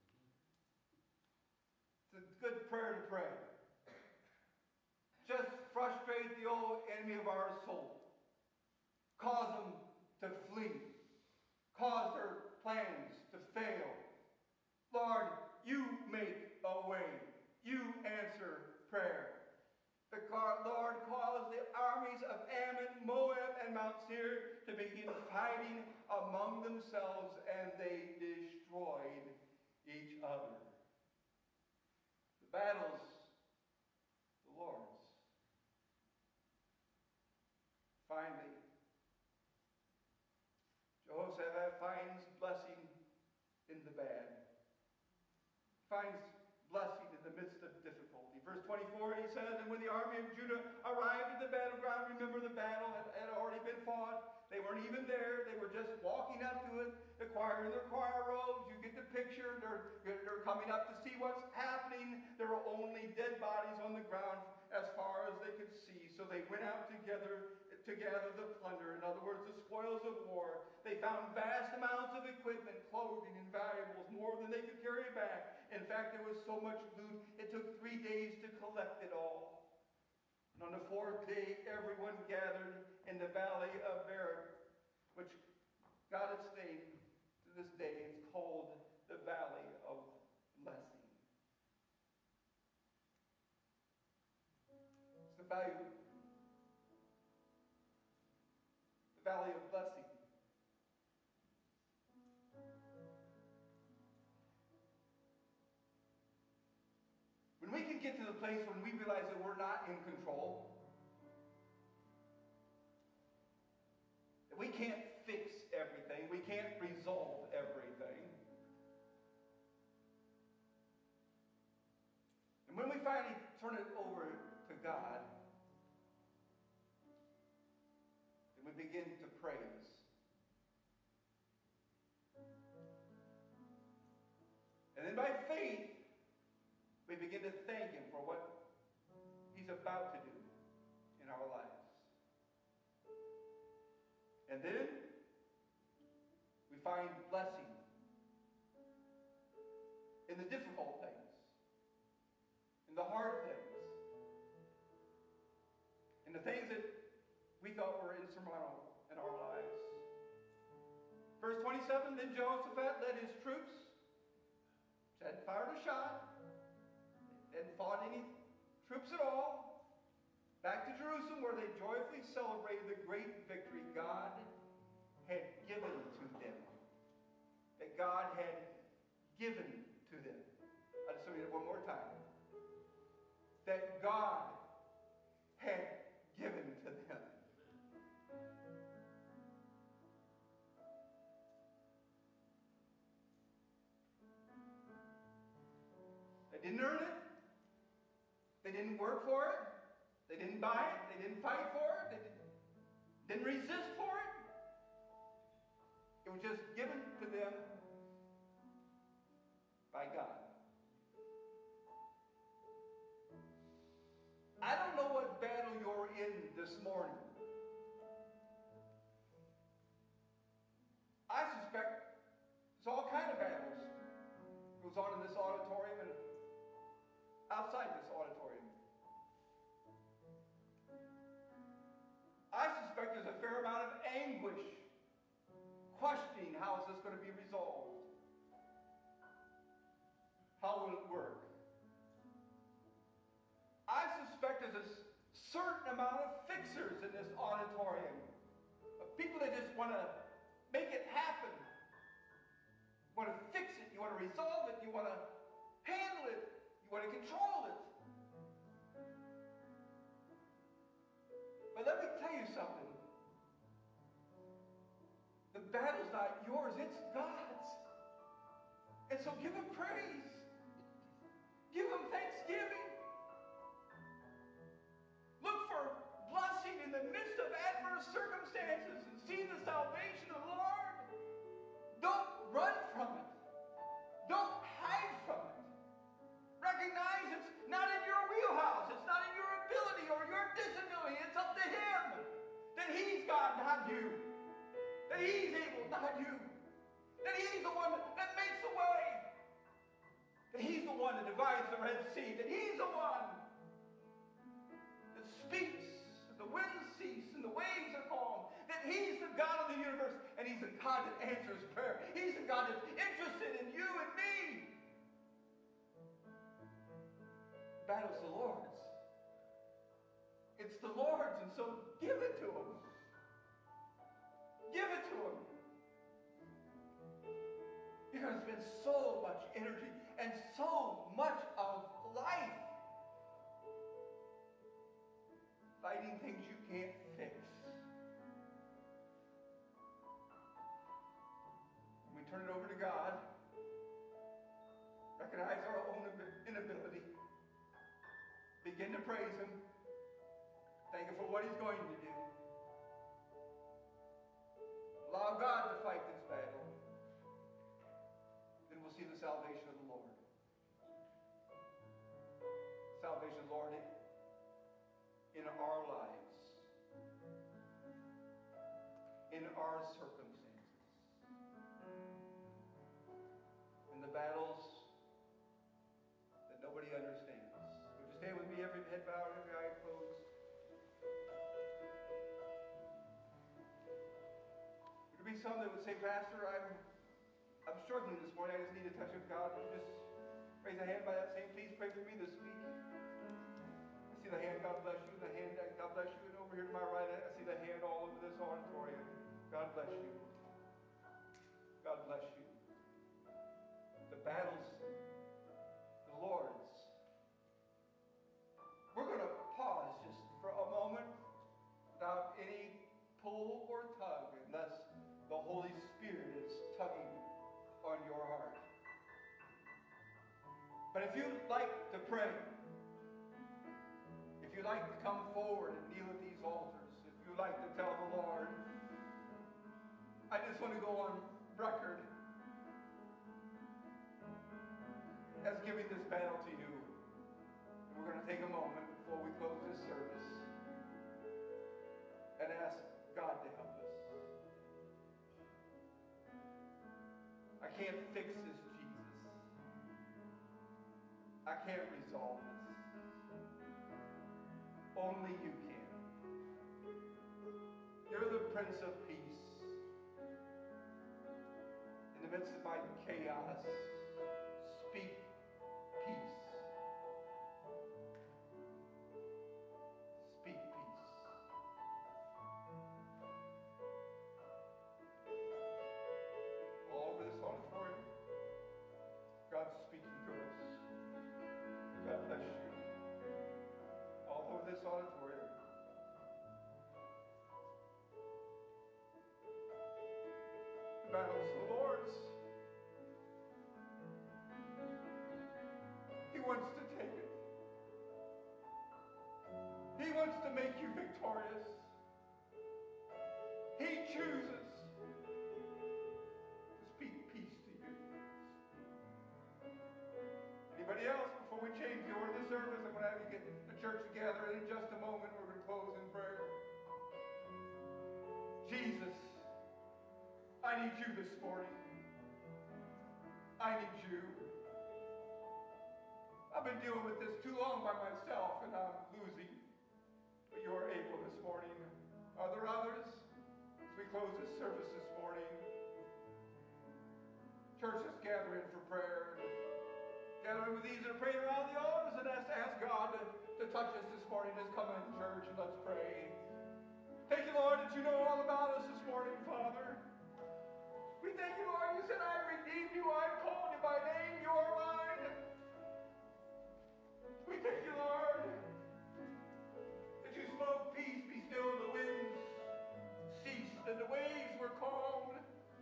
It's a good prayer to pray. Just frustrate the old enemy of our soul. Cause them to flee. Cause their plans to fail. Lord, you make a way. You answer prayer. The Lord caused the armies of Ammon, Moab, and Mount Seir to begin fighting among themselves, and they destroyed each other. The battle's the Lord's. Finally, Jehoshaphat finds blessing in the bad. Finds blessing in the midst of difficulty. Verse twenty-four, he says, and when the army of Judah arrived at the battleground, remember the battle had, had already been fought. They weren't even there. They were just walking up to it, the choir in their choir robes. You get the picture. They're, they're coming up to see what's happening. There were only dead bodies on the ground as far as they could see. So they went out together to gather the plunder. In other words, the spoils of war. They found vast amounts of equipment, clothing, and valuables, more than they could carry back. In fact, there was so much loot, it took three days to collect it all. And on the fourth day, everyone gathered in the valley of Barak, which got its name to this day. It's called the Valley of Blessing. It's the value, the Valley of Blessing. When we can get to the place when we realize that we're not in control, that we can't fix everything, we can't resolve everything. And when we finally turn it over to God, then we begin to praise. And then by faith, we begin to thank him for what he's about to do in our lives. And then we find blessing in the difficult things, in the hard things, in the things that we thought were insurmountable in our lives. Verse twenty-seven, then Jehoshaphat led his troops, which hadn't fired a shot, hadn't fought any troops at all, back to Jerusalem, where they joyfully celebrated the great victory God had given to them. That God had given to them. I just read it one more time. That God had given to them. They didn't earn it. They didn't work for it. They didn't buy it. They didn't fight for it. They didn't, didn't resist for it. It was just given to them by God. I don't know what battle you're in this morning. I suspect there's all kinds of battles goes on in this auditorium and outside this auditorium. I suspect there's a fair amount of anguish, questioning how is this going to be resolved? How will it work? I suspect there's a certain amount of fixers in this auditorium. Of people that just want to make it happen. You want to fix it. You want to resolve it. You want to handle it. You want to control it. But let me tell you something. The battle's not yours. It's God's. And so give him praise. Give him thanksgiving. Look for blessing in the midst of adverse circumstances and see the salvation of the Lord. Don't run from it. Don't hide from it. Recognize it's not in your wheelhouse. It's not in your ability or your disability. It's up to him. That he's God, not you. That he's able, not you. That he's the one that makes the way. That he's the one that divides the Red Sea. That he's the one that speaks, and the winds cease, and the waves are calm. That he's the God of the universe, and he's the God that answers prayer. He's the God that's interested in you and me. The battle's the Lord's. It's the Lord's, and so give it to him. Give it to him. Because there's been so much energy and so much of life fighting things you can't fix. When we turn it over to God, recognize our own inability, begin to praise him, thank him for what he's going to do. Allow God to fight this battle. Then we'll see the salvation of the Lord. Salvation of the Lord in our lives, in our circumstances, in the battles that nobody understands. Would you stand with me, every head bowed, every eye closed? Would there be some that would say, Pastor, I'm, I'm struggling this morning. I just need a touch of God. Would you just raise a hand by that saying, please pray for me this week. I see the hand, God bless you. The hand, God bless you. And over here to my right, I see the hand all over this auditorium. God bless you. God bless you. The battle's the Lord's. We're going to pause just for a moment without any pull or tug unless the Holy Spirit is tugging on your heart. But if you'd like to pray, if you'd like to come forward and kneel at these altars, if you'd like to tell the Lord, I just want to go on record as giving this battle to you. And we're going to take a moment before we close this service and ask God to help us. I can't fix this, Jesus. I can't resolve this. Only you can. You're the Prince of Peace. In the midst of my chaos, speak peace. Speak peace. All over this auditorium, God's speaking to us. God bless you. All over this auditorium. The battle's the Lord's. He wants to take it. He wants to make you victorious. He chooses to speak peace to you. Anybody else? Before we change the order of the service, I'm going to have you get the church together, and in just a moment we're going to close in prayer. Jesus, I need you this morning. I need you. I've been dealing with this too long by myself, and I'm losing. But you're able this morning. Are there others? As we close this service this morning, church, let's gather in for prayer. Gather in with these that are praying around the altars, and let's ask God to, to touch us this morning. Just come in church and let's pray. Thank you, Lord, that you know all about us this morning, Father. We thank you, Lord. You said, I redeemed you. I called you by name. You are mine. We thank you, Lord, that you spoke peace, be still, and the winds ceased, and the waves were calmed.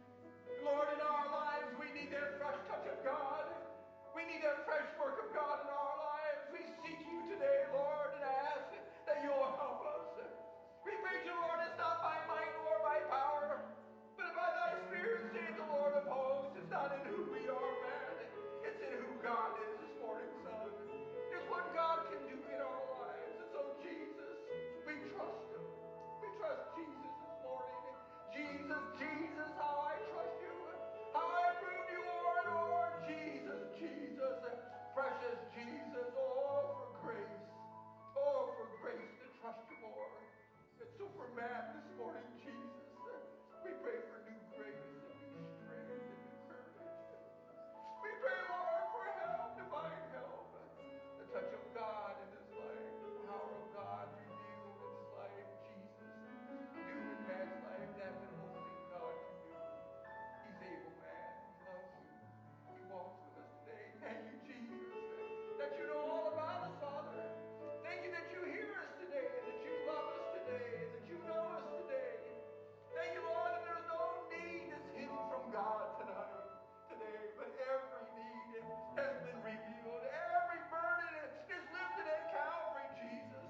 Lord, in our lives, we need that fresh touch of God. We need that fresh work of God in our lives. We seek you today, Lord, and ask that you'll help us. We pray to you, Lord, it's not by might nor by power, but by thy Spirit, saith the Lord of hosts. It's not in who we are, man. It's in who God is this morning, son. It's what God can do in our lives. And so, Jesus, we trust him. We trust Jesus this morning. Jesus, Jesus, how I trust you. How I prove you, Lord, Lord. Jesus, Jesus, precious Jesus. Oh, for grace. Oh, for grace to trust you more. And so for Matt this morning, Jesus, we pray for new grace and new strength and new courage. We pray, Lord, for help, divine help. The touch of God in his life, the power of God revealed in his life, Jesus. Do in Matt's life that that only God can do. He's able, man. He loves you. He walks with us today. Thank you, Jesus, that you know all about us, Father. Thank you that you hear us today, and that you love us today, and that you know us today. Thank you, Lord, that there's no need that's hidden from God tonight, today, but every need has been revealed. Every burden is lifted at Calvary, Jesus.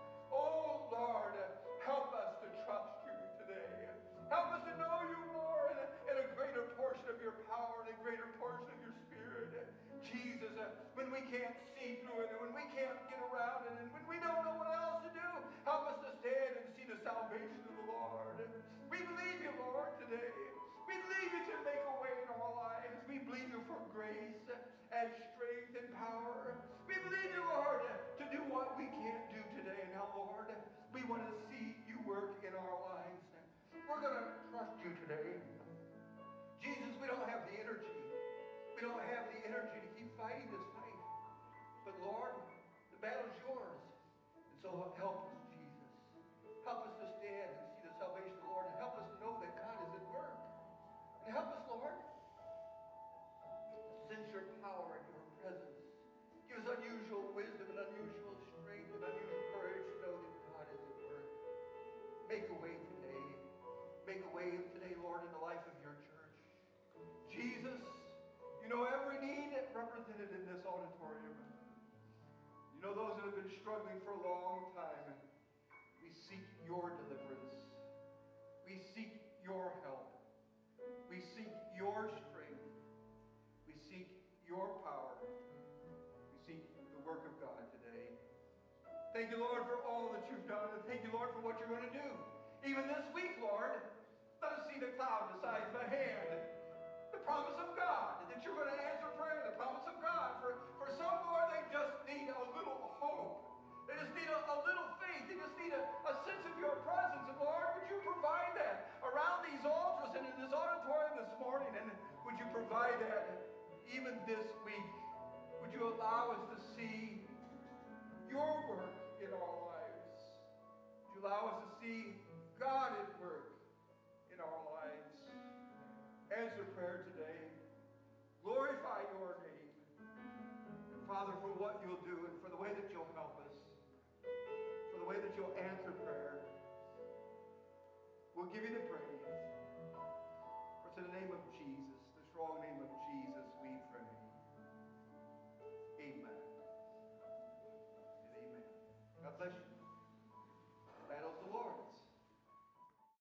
Oh, Lord, help us to trust you today. Help us to know you more and a, and a greater portion of your power and a greater portion of your spirit. Jesus, uh, when we can't see through it and when we can't get around it and when we don't know what else to do, help us to stand and see the salvation of the Lord. We believe you, Lord, today. We believe you to make a way in our lives. We believe you for grace and strength and power. We believe you, Lord, to do what we can't do today. Now, Lord, we want to see you work in our lives. We're going to trust you today. Jesus, we don't have the energy. We don't have the energy to keep fighting this fight. But Lord, the battle's yours. And so help us, Jesus. Help us to stand and see the salvation of the Lord. And help us to know that God is at work. And help us, Lord, sense your power and your presence. Give us unusual wisdom and unusual strength and unusual courage to know that God is at work. Make a way today. Make a way today, Lord, in the life of your church. Jesus, you know every need represented in this auditorium. You know those that have been struggling for a long time. We seek your deliverance. We seek your help. We seek your strength. We seek your power. We seek the work of God today. Thank you, Lord, for all that you've done. And thank you, Lord, for what you're going to do. Even this week, Lord, let us see the cloud the size of a hand. The promise of God that you're going to answer prayer. The promise of God. For, for some, Lord, they just need a little hope. They just need a, a little faith. They just need a, a sense of your presence. And Lord, would you provide that around these altars and in this auditorium this morning? And would you provide that even this week? Would you allow us to see your work in our lives? Would you allow us to see God at work in our lives? Answer prayer today. Glorify your name. And Father, for what you'll do and for the way that you'll help us. For the way that you'll answer prayer. We'll give you the praise. For it's in the name of Jesus, the strong name of Jesus, we pray. Amen. God bless you.